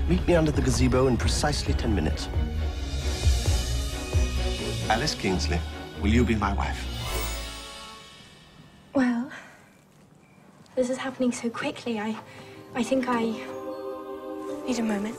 Meet me under the gazebo in precisely 10 minutes. Alice Kingsley, will you be my wife? Well, this is happening so quickly. I think I need a moment.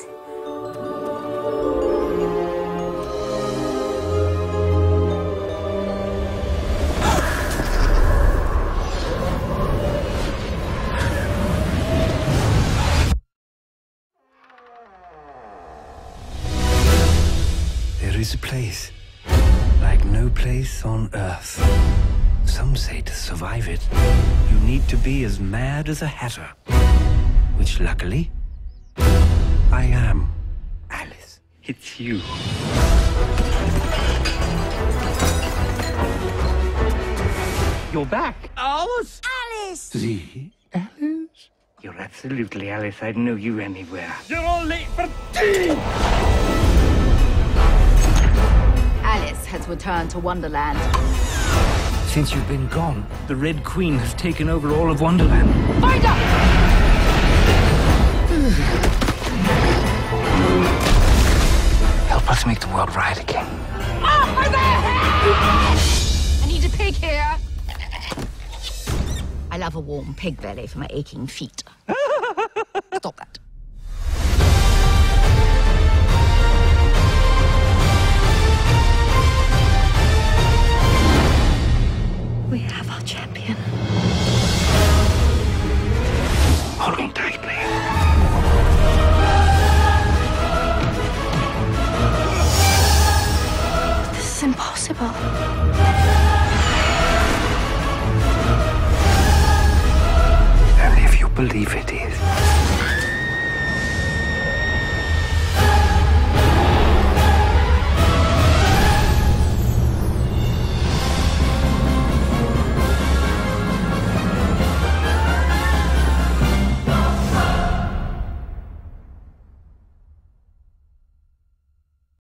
There is a place like no place on earth. Some say to survive it, you need to be as mad as a hatter. Which, luckily, I am. Alice, it's you. You're back. Alice! Alice! The Alice? You're absolutely Alice. I'd know you anywhere. You're all late for tea! Alice has returned to Wonderland. Since you've been gone, the Red Queen has taken over all of Wonderland. Find her! Help us make the world right again. Over there! I need a pig here. I love a warm pig belly for my aching feet. Stop that.